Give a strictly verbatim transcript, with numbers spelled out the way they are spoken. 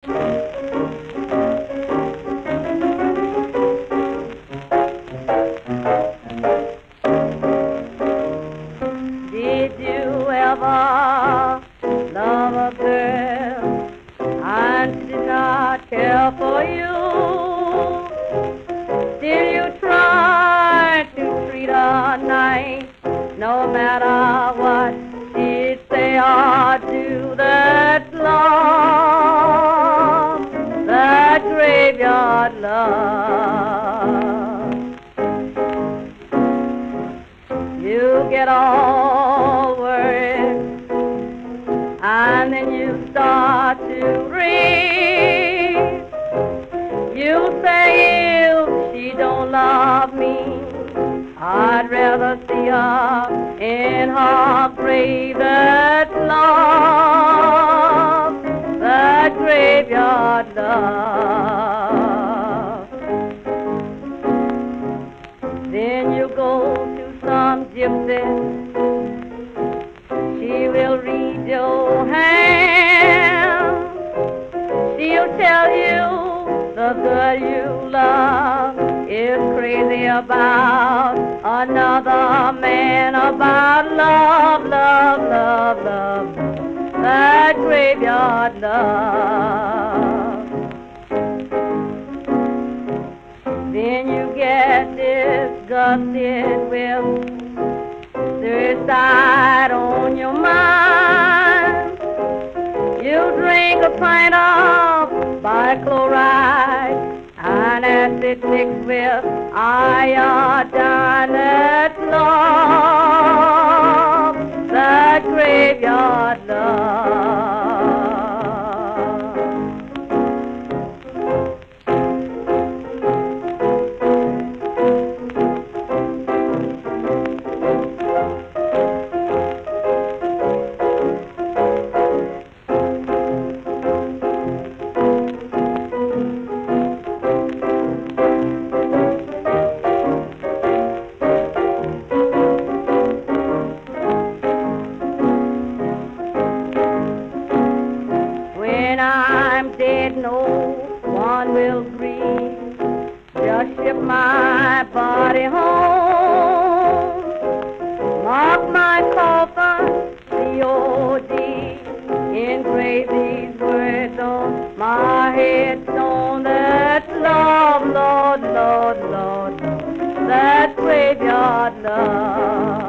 Did you ever love a girl and she did not care for you? Did you try to treat her nice no matter what she'd say or do? That love, that graveyard love. You get all worried and then you start to read. You say if she don't love me, I'd rather see her in her grave. That love, that graveyard love. Then you go to some gypsy, she will read your hand. She'll tell you the girl you love is crazy about another man, about love, love, love, love, that graveyard love. Then you get disgusted with suicide on your mind. You drink a pint of bichloride and acid mixed with iodine. That love, that graveyard love. When I'm dead, no one will grieve. Just ship my body home. Mark my coffin, C O D. Engrave these words on my headstone. That love, Lord, Lord, Lord, that graveyard love.